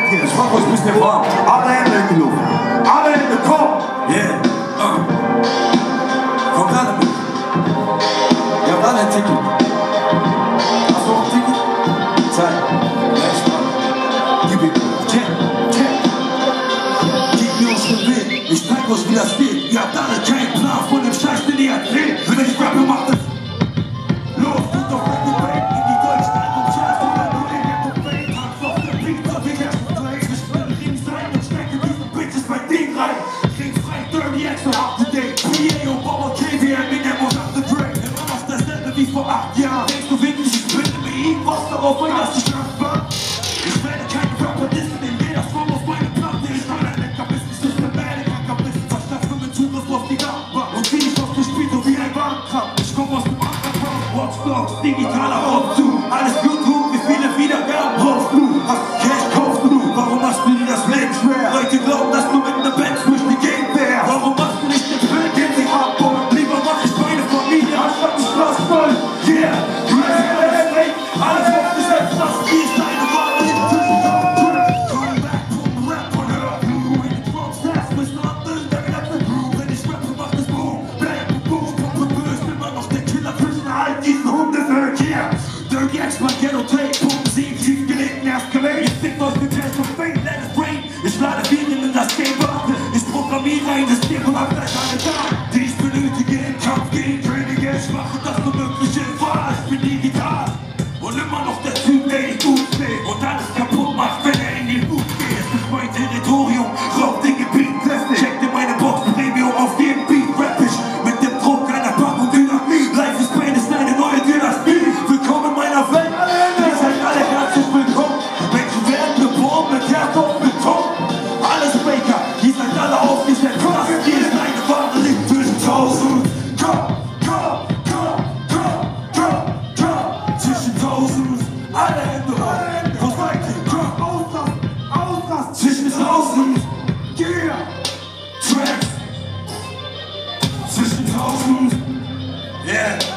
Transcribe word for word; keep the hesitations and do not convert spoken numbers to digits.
hier. Ich mach euch ein bisschen warm. Alle Hände in die Luft. Alle Hände, komm! Yeah. Uh. Kommt alle mit. Ihr habt alle ein Ticket. Hast du auch ein Ticket? Zeig. Let's go. Gib ihm. Check. Check. Gib mir aus dem Weg. Ich zeig euch, wie das geht. Ihr habt alle keinen Plan von dem Scheiß, den ihr erzählt. Wenn ich rappe, macht das. Los, tut doch mit dem Back in die deutschen Albumcharts. Oder nur in der Trophäe. Tanz auf der Pizza, wie der Place. Wir spielen Rings rein und stecken diese Bitches bei Ding rein. Rings frei, Dirty Extra, up to date. P A und Bauer K V M in der Mund auf the Drake. Immer noch dasselbe wie vor acht Jahren. Denkst du wirklich, ich bin mit ihm? Was darauf ein, dass ich Angst war? Ich werde keine Rapper dissen, in jeder Form auf meine Platte. Ich bin ein Leckerbissen, Systematic, Hackerbissen. Verstatt für den Zugriff auf die Datenbank. Und wie ich auf dem Spiel, so wie ein Warenkraft. Ich komm aus dem Underground, Watchdogs, digitaler Raubzug. Alles YouTube, wie viele Wiedergaben brauchst du? Hast du Cash, kaufst du? Warum machst du dir das Leben schwer? Leute glauben, dass du mit einer Band durch die Gegend wärst. Warum machst du nicht den Film, den sie abbauen? Lieber mach ich meine Familie, anstatt die Straße voll. Yeah, alles auf dich selbst, das ist deine Wahl. Come back, pump Rap und hör Blue. In den Drums, das müssen abbilden, der ganze Groove. Wenn ich rappe, macht es Boom. Bang, Boom, Pumpe böse, immer noch der Killer zwischen all diesen Hundewerk. Yeah, Dirty Extra, Ghetto Tape, Pumpen sie im tiefgelegten Erstgelegt. Ich fick aus dem Test und Fame, let it rain. Ich lade Viren in das Game, warte. Ich programmiere ein System und hab gleich alle da, die ich benötige im Kampf gegen Könige. Ich mache das Unmögliche wahr, ich bin digital. Und immer noch der Typ, der die gut steht und alles kaputt macht, wenn er in den Blut geht. Es ist mein Territorium, raubt den Gebiet, check dir meine Box Premium auf jeden Beat, rap ich mit dem Druck einer Packung Dynamit. Life is Pain ist eine neue Dynastie. Willkommen in meiner Welt, ihr seid alle herzlich willkommen. Menschen werden geboren mit Herz auf Beton. Alles Baker, ihr seid alle aufgesetzt. Das hier ist eine Ware, liegt zwischen tausend. Komm, komm, komm, komm, komm, komm. Zwischen tausend, alle Hände hoch. Wo seid ihr? Komm, auslassen, auslassen. Zwischen tausend, yeah. Tracks. Zwischen tausend, yeah.